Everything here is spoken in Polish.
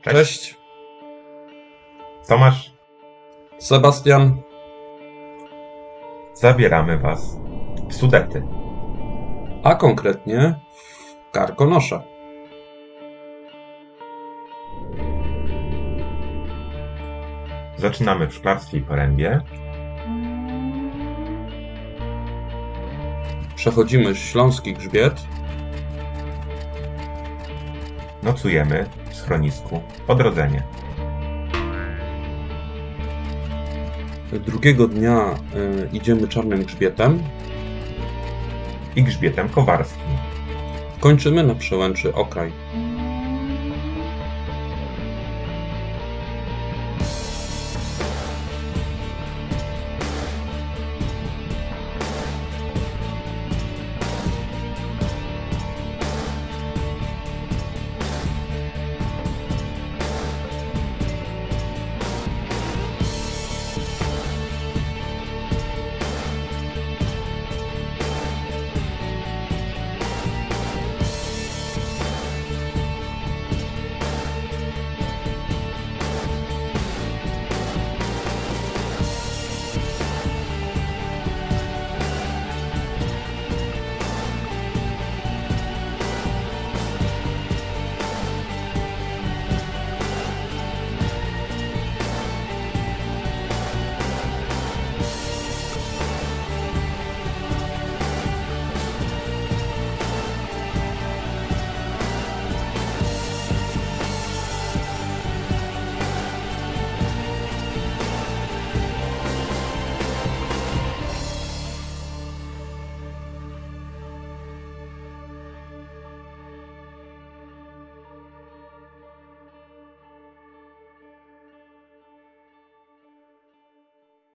Cześć. Tomasz, Sebastian. zabieramy Was w Sudety. A konkretnie w Karkonosze. Zaczynamy w Szklarskiej Porębie. Przechodzimy Śląski Grzbiet. Nocujemy w schronisku Odrodzenie. Drugiego dnia idziemy Czarnym Grzbietem. I Grzbietem Kowarskim. Kończymy na przełęczy Okraj.